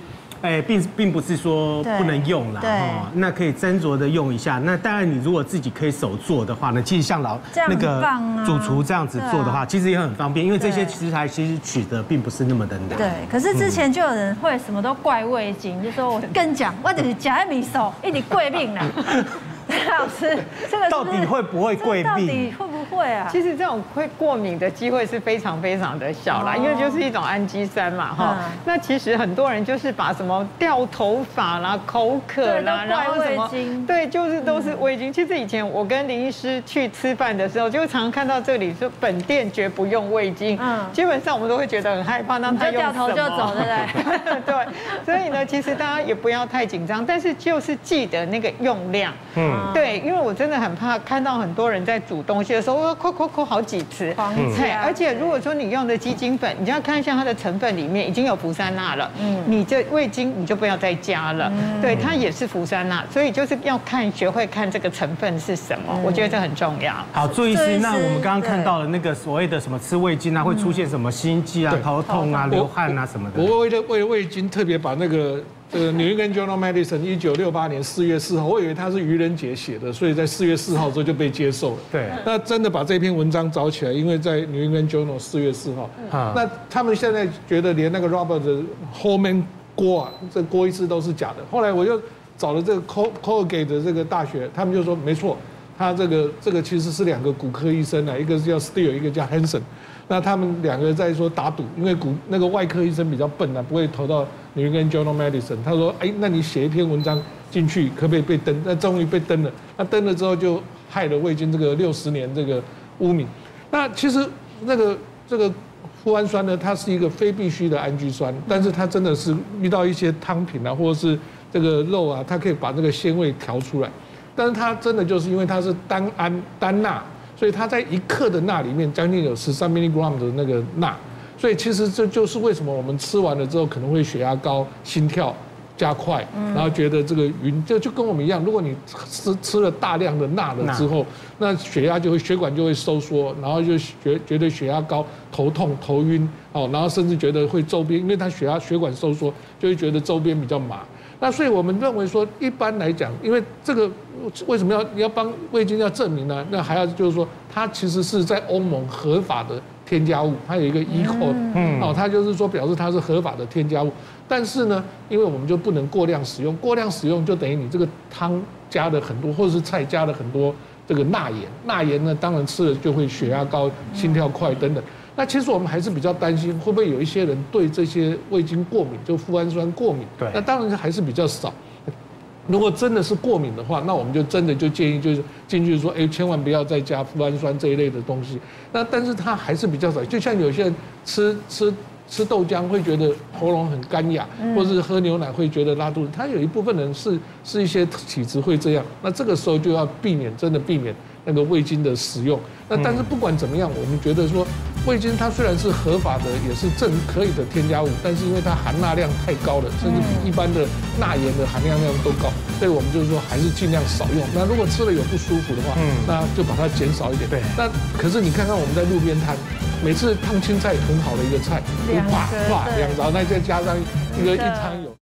并不是说不能用啦，哦，那可以斟酌的用一下。那当然，你如果自己可以手做的话呢，其实像那个主厨这样子做的话，其实也很方便，因为这些食材其实取得并不是那么的难。 对，可是之前就有人会什么都怪味精，就说我跟你讲，我就是夹米手，一直贵病啦。老师，这个到底会不会贵病？ 到底会不会啊？ 其实这种会过敏的机会是非常非常的小啦，因为就是一种氨基酸嘛，哈。那其实很多人就是把什么掉头发啦、口渴啦，然后什么，对，就是都是味精。其实以前我跟林医师去吃饭的时候，就常看到这里说本店绝不用味精，基本上我们都会觉得很害怕，那他用什么？ 就掉头就走，对不对？ 对，所以呢，其实大家也不要太紧张，但是就是记得那个用量，对，因为我真的很怕看到很多人在煮东西的时候，扣好几次，而且如果说你用的鸡精粉，你就要看一下它的成分里面已经有呋喃钠了，你这味精你就不要再加了，对，它也是呋喃钠，所以就是要学会看这个成分是什么，我觉得这很重要。 好，朱医师，那我们刚刚看到了那个所谓的什么吃味精啊，会出现什么心悸啊、头痛啊、流汗啊什么的。 我为了味精特别把那个New England Journal Medicine 1968年4月4号，我以为他是愚人节写的，所以在4月4号之后就被接受了。 对， 那真的把这篇文章找起来，因为在 New England Journal 4月4号，那他们现在觉得连那个 Robert 的 Holman 锅啊，这锅一次都是假的。后来我又找了这个 Colgate 的这个大学，他们就说没错，他这个其实是2个骨科医生啊，一个叫 Steele， 一个叫 Hansen。那他们2个在说打赌，因为那个外科医生比较笨啊，不会投到 New England Journal Medicine。他说，那你写一篇文章进去，可不可以被登？那终于被登了。那登了之后，就害了味精这个60年这个污名。那其实这个脯氨酸呢，它是一个非必需的氨基酸，但是它真的是遇到一些汤品啊，或者是这个肉啊，它可以把那个鲜味调出来。但是它真的就是因为它是单钠。所以它在1克的钠里面将近有13 milligram 的那个钠，所以其实这就是为什么我们吃完了之后可能会血压高、心跳加快，然后觉得这个晕，就跟我们一样，如果你吃了大量的钠了之后，那血管就会收缩，然后就觉得血压高、头痛、头晕，然后甚至觉得会周边，因为它血管收缩，就会觉得周边比较麻。那所以我们认为说，一般来讲，因为这个为什么要帮味精要证明呢？那还要就是说，它其实是在欧盟合法的添加物，它有一个 E code，它就是说表示它是合法的添加物。但是呢，因为我们就不能过量使用，过量使用就等于你这个汤加了很多，或者是菜加了很多这个钠盐，钠盐呢当然吃了就会血压高、心跳快等等。那其实我们还是比较担心，会不会有一些人对这些味精过敏，就脯氨酸过敏？ 对， 那当然还是比较少。如果真的是过敏的话，那我们就真的就建议就是进去说，千万不要再加脯氨酸这一类的东西。那但是它还是比较少，就像有些人吃豆浆会觉得喉咙很干哑，或者是喝牛奶会觉得拉肚子，它有一部分人是一些体质会这样。那这个时候就要真的避免那个味精的使用。那但是不管怎么样，我们觉得说味精它虽然是合法的，也是可以的添加物，但是因为它含钠量太高了，甚至比一般的钠盐的含量都高，所以我们就是说还是尽量少用。那如果吃了有不舒服的话，那就把它减少一点。 对。 那可是你看看我们在路边摊，每次烫青菜很好的一个菜，2勺，那再加上一汤油。